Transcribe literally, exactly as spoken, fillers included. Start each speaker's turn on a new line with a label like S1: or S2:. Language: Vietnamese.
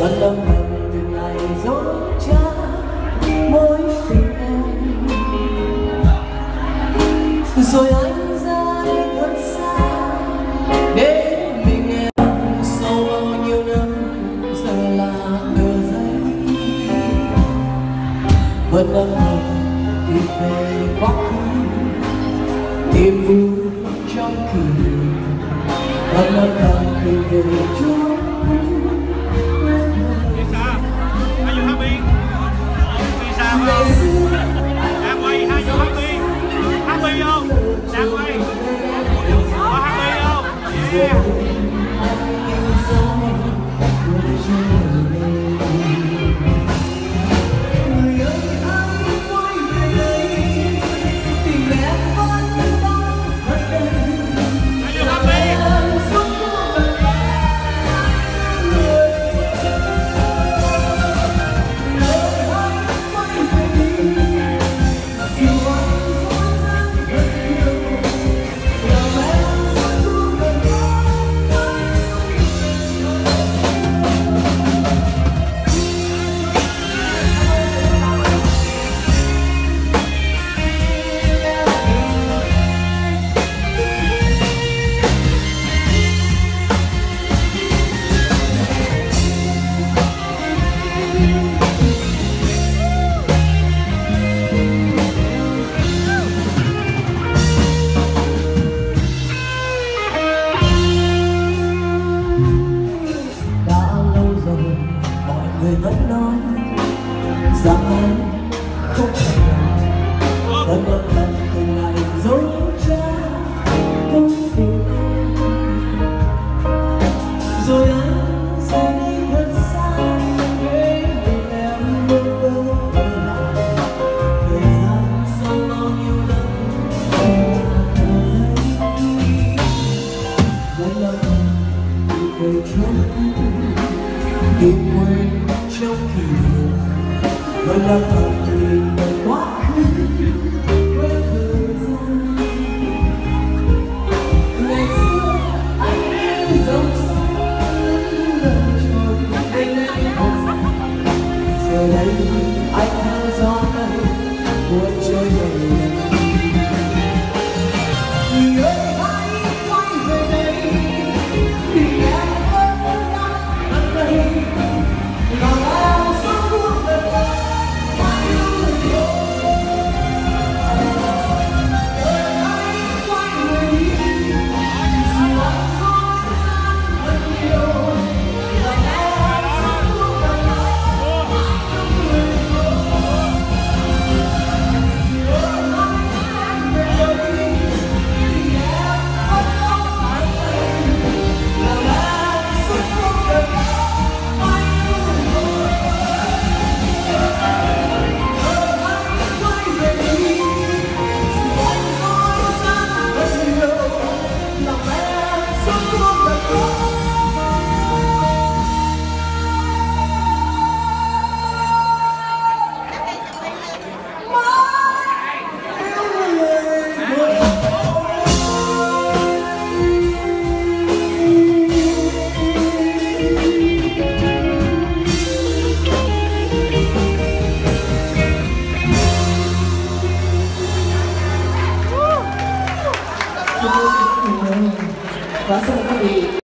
S1: vẫn âm thầm từng ngày dối trá mối tình em. Rồi anh ra đi thật xa để mình em sau bao nhiêu năm giờ là tờ giấy vẫn âm thầm tìm về quá khứ, tìm vui trong kỷ niệm vẫn âm thầm tìm về chốn.
S2: Đang quay hai vô happy, happy không? Đang quay, có happy không? Yeah.
S1: Người vẫn nói rằng anh không thể nào vẫn âm thầm từng ngày dối trá mối tình em. Rồi anh sẽ đi thật xa để mình em bơ vơ về lại thời gian sau bao nhiêu năm là tờ giấy vẫn âm thầm tìm về chốn tìm quên trong kỷ niệm vẫn âm thầm tìm về quá khứ quên thời gian. Ngày xưa anh yêu dòng sông lần trôi bên em một giờ đây anh theo gió này buồn trôi về. Người ơi hãy quay về đây vì em vẫn đang ở đây. Quá sợ các vị.